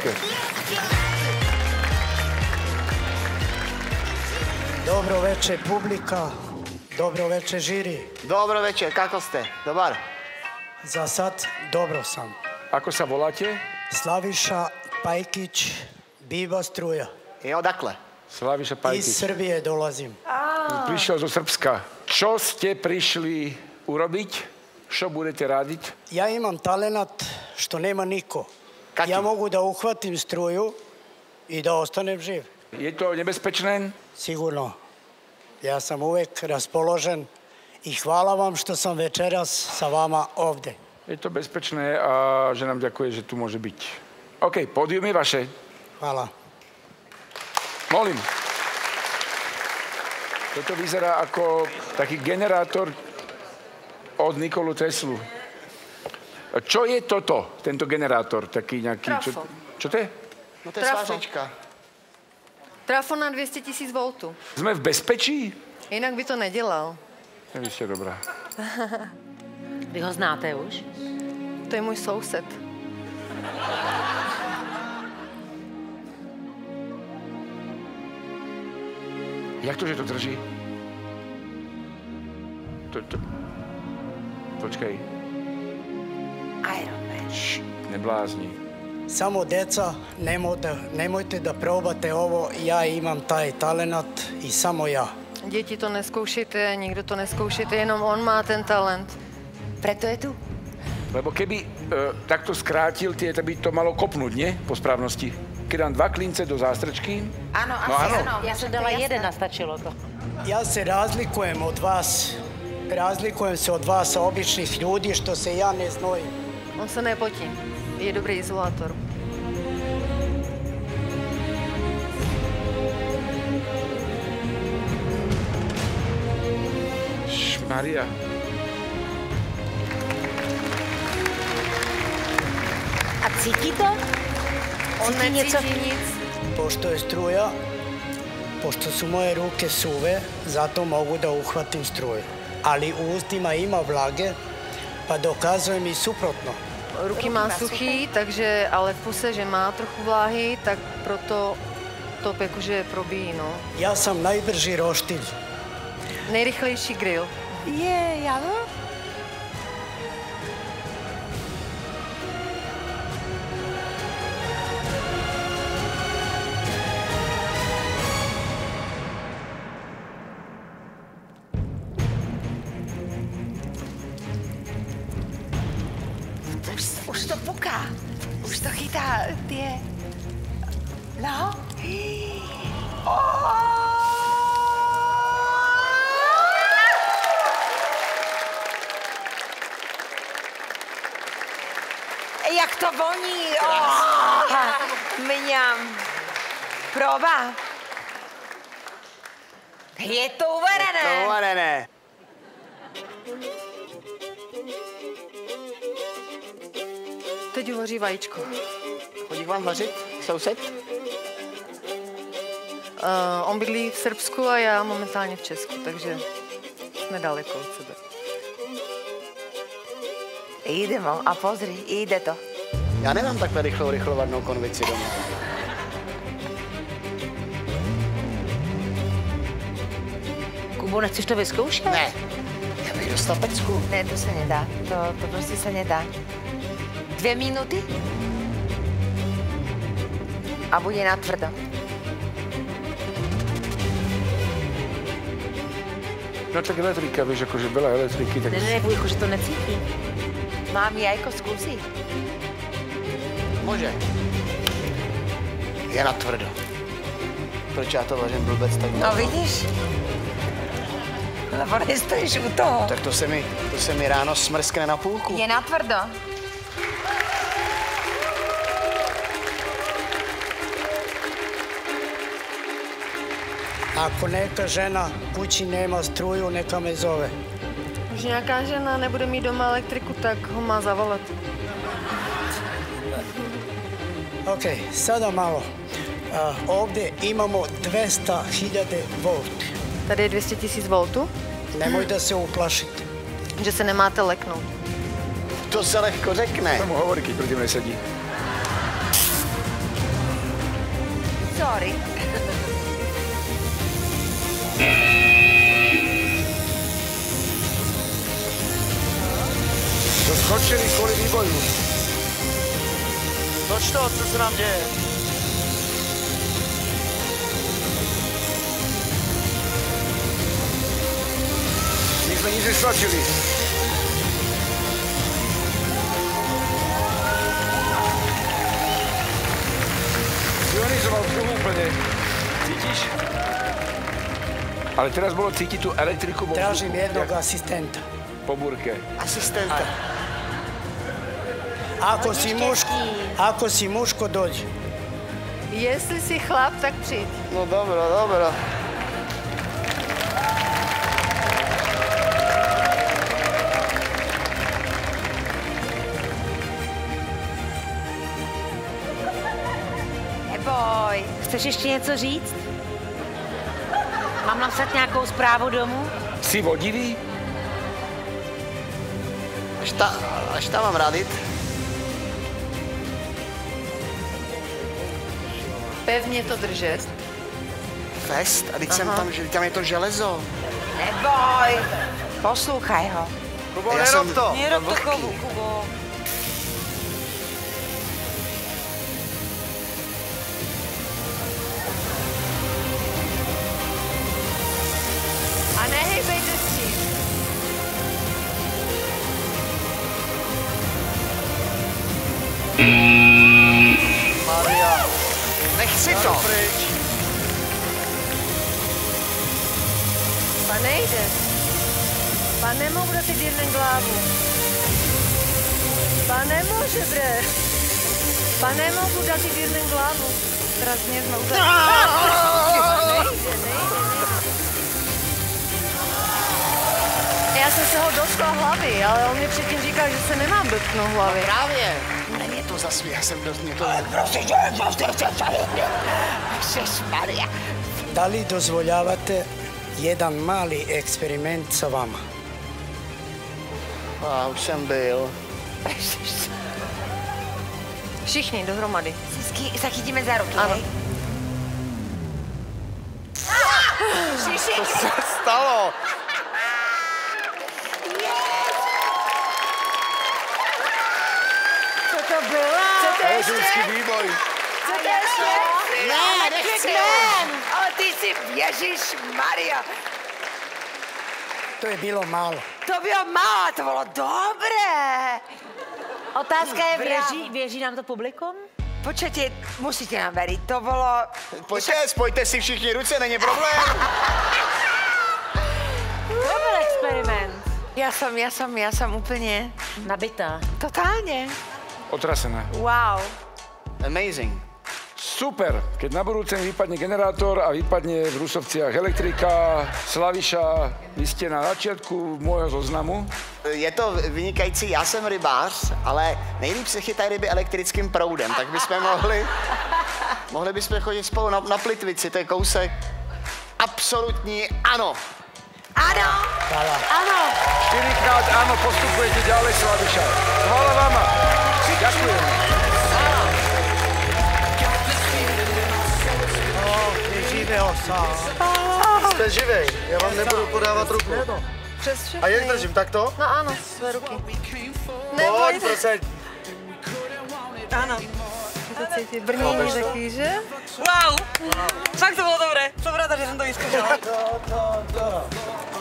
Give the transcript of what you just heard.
Dobro večer publika, dobro večer žiri. Dobro večer, kako ste? Dobar? Za sad dobro sam. Ako sa voláte? Slaviša Pajkić, Biba Struja. I odakle? Slaviša Pajkić. Iz Srbije dolazim. Prišiel zo Srbska. Čo ste prišli urobiť? Čo budete radiť? Ja imam talenat što nema niko. Kaki? Ja mogu da uhvatim struju i da ostanem živ. Je to nebezpečné? Sigurno. Ja sam uvek raspoložen i hvala vam što sam večeras sa vama ovde. Je to bezpečné a že nám ďakuje, že tu môže byť. OK, pódium je vaše. Hvala. Molím. Toto vyzerá ako taký generátor od Nikolu Teslu. Čo je toto, tento generátor? Taký nejaký... Trafo. Čo to je? No to je Trafo. svářečka. Trafo na 200 000 voltů. Sme v bezpečí? Jinak by to nedělal. Vy ste dobrá. Vy ho znáte už? To je můj soused. Jak to, že to drží? Počkej. Iron Man. Neblázni. Samo deca, nemojte da probate ovo, ja imam taj talenat i samo ja. Děti to neskoušejte, nikdo to neskoušejte, jenom on má ten talent. Preto je tu. Lebo keby takto skrátil tie, tak by to malo kopnúť, nie? Po správnosti. Keď dám 2 klince do zástrčky... Áno, no, asi áno. áno. Ja som dala jeden a stačilo to. Ja se razlikujem od vas. Razlikujem se od vas, običnih ljudi, što se ja ne znojim. On se nepotí. Je dobrý izolátor. Maria. A cítí to? On Cítí necítí nic. Pošto je struja, pošto su moje ruke suve, zato mogu da uhvatim struju. Ali u ustima ima vlage, pa dokazujem i suprotno. Ruky má suchý, takže, ale v puse, že má trochu vláhy, tak proto to jakože probíjí, no. Ja sam najbrži roštilj. Nejrychlejší grill. Je, ano? Už to puká. Už to chytá tie... No. Jak to voní. Mňam. Proba. Je to uvarené. Je to uvarené. Teď uvaří vajíčko. Chodí k vám vařit, soused? On bydlí v Srbsku a já momentálně v Česku, takže jsme daleko od sebe. Idemo, a pozri, ide to. Já nemám takhle rychlovadnou konvici doma. Kubo, nechceš to vyzkoušet? Ne. Já bych dostal pecku. Ne, to se nedá. To prostě se nedá. 2 minuty? A bude natvrdo. No tak elektrika, vieš, akože veľa elektriky, tak... Ne, že to necítí. Mám jajko, zkusí. Může. Je natvrdo. Proč já to vařím blbec tak? No vidíš? Lebo nestojíš u toho. Tak to se mi ráno smrskne na půlku. Je natvrdo. Ako neka žena kući nema struju, neka me zove. Když nějaká žena nebude mít doma elektriku, tak ho má zavolat. Ok, sada malo. Ovdje imamo 200.000 volt. Tady je 200 000 voltů. Nemoj da se uplašite. Že se nemáte leknout. To se lehko řekne. Tomu hovorí, keď proti mne sedí. Sorry. To skočili kvůli výboju. Toč to, co se nám děje? My jsme nic neskočili. Ionizoval kruhu úplně. Cítíš? Ale teraz bolo cítiť tú elektriku vo Tražim vzduchu, jednog jak asistenta. po burke. Asistenta. Ako si muško, dođi. Jestli si chlap, tak přijď. No dobro, dobro. Neboj, chceš ještě něco říct? Mám napsat nějakou zprávu domů? Si vodivý? Až tam mám radit. Pevně to držet. Fest? A teď jsem tam je to železo. Neboj, poslouchaj ho. Kubo, nerob to. Nerob to, Kubo. A nehejbejte s tím. Maria. Nechci to. Pa nejde. Pa nemohu dát jeden hlavu. Pa nemůže, bre. Pa nemohu dát jeden hlavu. Teraz mě jsme úplně... Nejde. Já jsem se ho dotkla hlavy, ale on mi předtím říkal, že se nemám dotknout hlavy. Právě. Není to zas, já jsem dost mě to... Maria. Da li dozvoljavate jedan mali eksperiment sa vama? A už jsem byl. Všichni dohromady. Zachytíme za ruky, Ano. hej? Co se stalo? Co to bylo? Elektrický výboj. Co to ještě? Ne, nechci. Ale ty si Ježíš Maria. To je bilo malo. To bylo málo, to bylo dobré. Otázka je, věří nám to publikum? Počkejte, musíte nám věřit, to bylo... Pojďte, spojte si všichni ruce, není problém. To byl experiment. Já jsem úplně Nabitá. totálně. Otrasená. Wow. Amazing. Super, keď na budúce vypadne generátor a vypadne v Rusovciach elektrika, Slaviša, vy ste na začiatku môjho zoznamu. Je to vynikající, já jsem rybář, ale nejlíp se chytají ryby elektrickým proudem, tak bychom mohli bychom chodit spolu na Plitvici, to je kousek. Absolutní ano. Ano. Ano. 4-krát áno, postupujete ďalej, Slaviša. Chvála vám. Ďakujem. Živého sám. Jste živej, já vám nebudu podávat ruku. Přes všechny. A jak držím, takto? No ano, své ruky. Pojď, prosím. Ano. To cítí brnění taky, že? Wow! Fakt to bylo dobré. Jsem ráda, že jsem to vyzkoušela.